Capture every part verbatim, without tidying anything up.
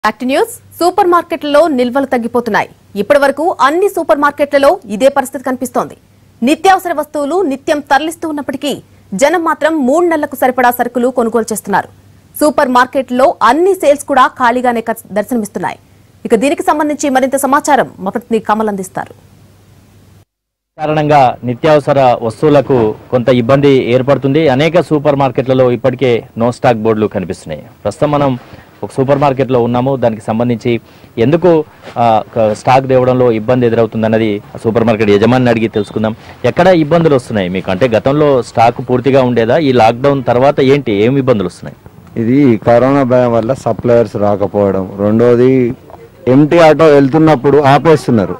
Act news super మార్కెట్లలో నిల్వలు తగ్గిపోతున్నాయి. ఇప్పటివరకు అన్ని సూపర్ మార్కెట్లలో ఇదే పరిస్థితి కనిపిస్తోంది. నిత్యావసర వస్తువులు నిత్యం తరలిస్తూ ఉన్నప్పటికీ జనం మాత్రం మూడు నెలలకు సరిపడా సరుకులు కొనుగోలు చేస్తున్నారు. సూపర్ మార్కెట్లో అన్ని సేల్స్ కూడా ఖాళీగానే దర్శనమిస్తున్నాయి. ఇక దీనికి సంబంధించి మరింత సమాచారం మా ప్రతినిధి కమల్ అందిస్తారు. కారణంగా నిత్యావసర వస్తువులకు కొంత ఇబ్బంది ఏర్పడుతుంది. అనేక సూపర్ మార్కెట్లలో ఇప్పటికే నో స్టాక్ బోర్డులు కనిపిస్తున్నాయి. ప్రస్తుతం మనం ఒక సూపర్ మార్కెట్లో ఉన్నాము. దానికి సంబంధించి ఎందుకు స్టాక్ తేవడంలో ఇబ్బంది ఎదురవుతుందన్నది సూపర్ మార్కెట్ యజమాని అడిగి తెలుసుకుందాం. ఎక్కడ ఇబ్బందులు వస్తున్నాయి మీకు? అంటే గతంలో స్టాక్ పూర్తిగా ఉండేదా? ఈ లాక్డౌన్ తర్వాత ఏంటి ఏమి ఇబ్బందులు వస్తున్నాయి? ఇది కరోనా భయం వల్ల సప్లయర్స్ రాకపోవడం, రెండోది ఎంటీ ఆటో వెళ్తున్నప్పుడు ఆపేస్తున్నారు.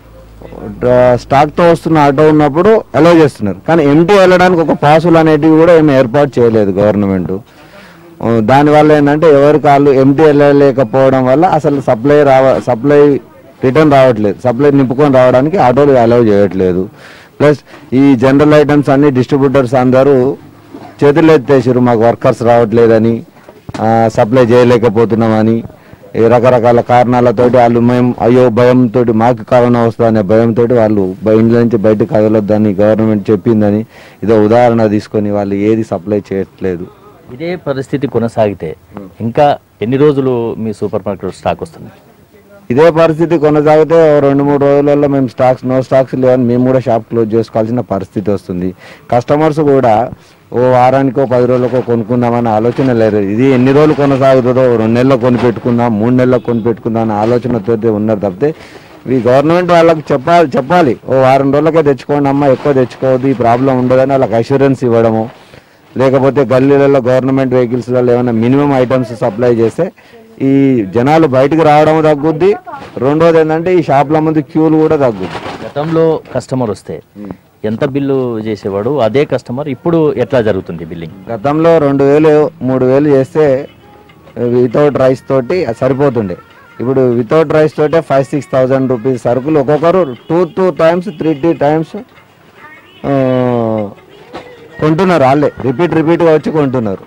స్టాక్తో వస్తున్న ఆటో ఉన్నప్పుడు అలౌ చేస్తున్నారు, కానీ ఎంటీ వెళ్ళడానికి ఒక పాసులు అనేటివి కూడా ఏమి ఏర్పాటు చేయలేదు గవర్నమెంట్. దానివల్ల ఏంటంటే ఎవరి కాళ్ళు ఎంటీ వెళ్ళలేకపోవడం వల్ల అసలు సప్లై రావ సప్లై రిటర్న్ రావట్లేదు. సప్లై నింపుకొని రావడానికి ఆటోలు అలౌ చేయట్లేదు. ప్లస్ ఈ జనరల్ ఐటమ్స్ అన్ని డిస్ట్రిబ్యూటర్స్ అందరూ చేతులు ఎత్తేసారు, మాకు వర్కర్స్ రావట్లేదని, సప్లై చేయలేకపోతున్నామని, రకరకాల కారణాలతోటి వాళ్ళు మేము అయ్యో భయంతో మాకు కరోనా వస్తుందనే భయంతో వాళ్ళు ఇంట్లో నుంచి బయటకు కదలొద్దని గవర్నమెంట్ చెప్పిందని ఇదో ఉదాహరణ తీసుకొని వాళ్ళు ఏది సప్లై చేయట్లేదు. ఇదే పరిస్థితి కొనసాగితే ఇంకా ఎన్ని రోజులు మీ సూపర్ మార్కెట్ స్టాక్ వస్తుంది? ఇదే పరిస్థితి కొనసాగితే రెండు మూడు రోజులలో మేము స్టాక్స్ నో స్టాక్స్ లేవని మేము కూడా షాప్ క్లోజ్ చేసుకోవాల్సిన పరిస్థితి వస్తుంది. కస్టమర్స్ కూడా ఓ వారానికో పది రోజులకో కొనుక్కుందామని ఆలోచన లేదు. ఇది ఎన్ని రోజులు కొనసాగుతుందో, రెండు నెలల్లో కొని పెట్టుకుందాం, మూడు నెలల్లో కొని పెట్టుకుందాం అనే ఆలోచనతో ఉన్నారు తప్పితే ఈ గవర్నమెంట్ వాళ్ళకి చెప్పాలి చెప్పాలి ఓ వారం రోజులకే తెచ్చుకోండి అమ్మా, ఎక్కువ తెచ్చుకోవద్దు, ఈ ప్రాబ్లం ఉండదని వాళ్ళకి అష్యూరెన్స్ ఇవ్వడము, లేకపోతే గల్లీలలో గవర్నమెంట్ వెహికల్స్లలో ఏమైనా మినిమం ఐటమ్స్ సప్లై చేస్తే ఈ జనాలు బయటకు రావడం తగ్గుద్ది. రెండోది ఏంటంటే ఈ షాప్ల ముందు క్యూలు కూడా తగ్గుద్ది. గతంలో కస్టమర్ వస్తే ఎంత బిల్లు చేసేవాడు, అదే కస్టమర్ ఇప్పుడు ఎట్లా జరుగుతుంది బిల్లింగ్? గతంలో రెండు వేలు మూడు వేలు చేస్తే వితౌట్ రైస్ తోటి సరిపోతుండే. ఇప్పుడు వితౌట్ రైస్ తోటే ఫైవ్ సిక్స్ థౌజండ్ రూపీస్ సరుకులు ఒక్కొక్కరు two two times three three times కొంటున్నారు. వాళ్ళే రిపీట్ రిపీట్గా వచ్చి కొంటున్నారు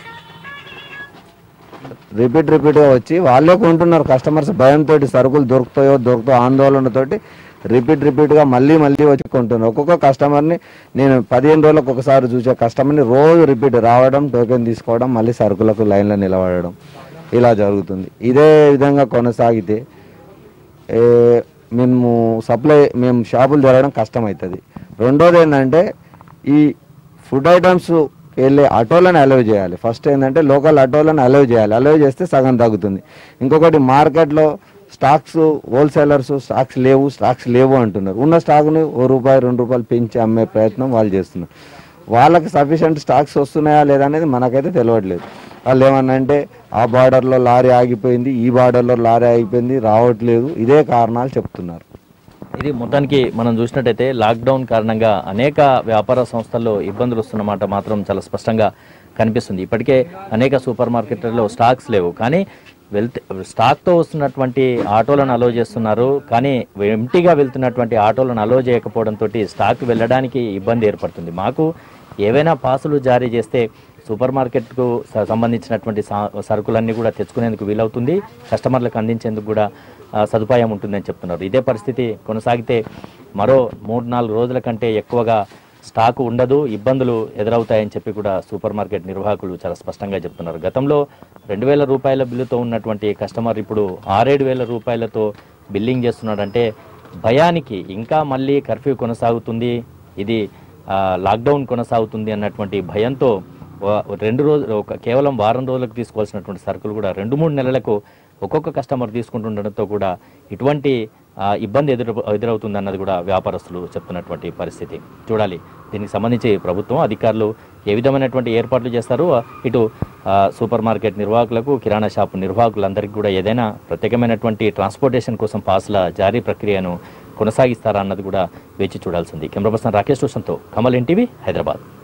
రిపీట్ రిపీట్గా వచ్చి వాళ్ళే కొంటున్నారు. కస్టమర్స్ భయంతో సరుకులు దొరుకుతాయో దొరుకుతాయో ఆందోళనతోటి రిపీట్ రిపీట్గా మళ్ళీ మళ్ళీ వచ్చి కొంటున్నారు. ఒక్కొక్క కస్టమర్ని నేను పదిహేను రోజులకు ఒకసారి చూసే కస్టమర్ని రోజు రిపీట్ రావడం, టోకెన్ తీసుకోవడం, మళ్ళీ సరుకులకు లైన్లో నిలబడడం ఇలా జరుగుతుంది. ఇదే విధంగా కొనసాగితే మేము సప్లై మేము షాపులు జరగడం కష్టమవుతుంది. రెండోది ఏంటంటే ఈ ఫుడ్ ఐటమ్స్ వెళ్ళే ఆటోలను అలౌ చేయాలి. ఫస్ట్ ఏంటంటే లోకల్ ఆటోలను అలౌ చేయాలి. అలౌ చేస్తే సగం తగ్గుతుంది. ఇంకొకటి మార్కెట్లో స్టాక్స్ హోల్సేలర్స్ స్టాక్స్ లేవు స్టాక్స్ లేవు అంటున్నారు. ఉన్న స్టాక్ని ఓ రూపాయి రెండు రూపాయలు పెంచి అమ్మే ప్రయత్నం వాళ్ళు చేస్తున్నారు. వాళ్ళకి సఫిషియంట్ స్టాక్స్ వస్తున్నాయా లేదా అనేది మనకైతే తెలియట్లేదు. వాళ్ళు ఏమన్నా అంటే ఆ బార్డర్లో లారీ ఆగిపోయింది, ఈ బార్డర్లో లారీ ఆగిపోయింది, రావట్లేదు, ఇదే కారణాలు చెప్తున్నారు. ఇది మొత్తానికి మనం చూసినట్టయితే లాక్డౌన్ కారణంగా అనేక వ్యాపార సంస్థల్లో ఇబ్బందులు వస్తున్నమాట మాత్రం చాలా స్పష్టంగా కనిపిస్తుంది. ఇప్పటికే అనేక సూపర్ మార్కెట్లలో స్టాక్స్ లేవు, కానీ వెళ్తే స్టాక్తో వస్తున్నటువంటి ఆటోలను అలో చేస్తున్నారు. కానీ ఎంటీగా వెళ్తున్నటువంటి ఆటోలను అలో చేయకపోవడంతో స్టాక్ వెళ్ళడానికి ఇబ్బంది ఏర్పడుతుంది. మాకు ఏవైనా పాసులు జారీ చేస్తే సూపర్ మార్కెట్కు సంబంధించినటువంటి సరుకులన్నీ కూడా తెచ్చుకునేందుకు వీలవుతుంది, కస్టమర్లకు అందించేందుకు కూడా సదుపాయం ఉంటుందని చెప్తున్నారు. ఇదే పరిస్థితి కొనసాగితే మరో మూడు నాలుగు రోజుల కంటే ఎక్కువగా స్టాకు ఉండదు, ఇబ్బందులు ఎదురవుతాయని చెప్పి కూడా సూపర్ మార్కెట్ నిర్వాహకులు చాలా స్పష్టంగా చెప్తున్నారు. గతంలో రెండు వేల రూపాయల బిల్లుతో ఉన్నటువంటి కస్టమర్ ఇప్పుడు ఆరేడు వేల రూపాయలతో బిల్లింగ్ చేస్తున్నాడంటే భయానికి ఇంకా మళ్ళీ కర్ఫ్యూ కొనసాగుతుంది, ఇది లాక్డౌన్ కొనసాగుతుంది అన్నటువంటి భయంతో రెండు రోజులు ఒక కేవలం వారం రోజులకు తీసుకోవాల్సినటువంటి సరుకులు కూడా రెండు మూడు నెలలకు ఒక్కొక్క కస్టమర్ తీసుకుంటుండడంతో కూడా ఇటువంటి ఇబ్బంది ఎదురు ఎదురవుతుంది అన్నది కూడా వ్యాపారస్తులు చెప్తున్నటువంటి పరిస్థితి. చూడాలి దీనికి సంబంధించి ప్రభుత్వం అధికారులు ఏ విధమైనటువంటి ఏర్పాట్లు చేస్తారు. ఇటు సూపర్ మార్కెట్ నిర్వాహకులకు, కిరాణా షాపు నిర్వాహకులందరికీ కూడా ఏదైనా ప్రత్యేకమైనటువంటి ట్రాన్స్పోర్టేషన్ కోసం పాసుల జారీ ప్రక్రియను కొనసాగిస్తారా అన్నది కూడా వేచి చూడాల్సింది. కెమెరా పర్సన్ రాకేష్ రోషన్తో కమల్ ఎన్టీవీ, హైదరాబాద్.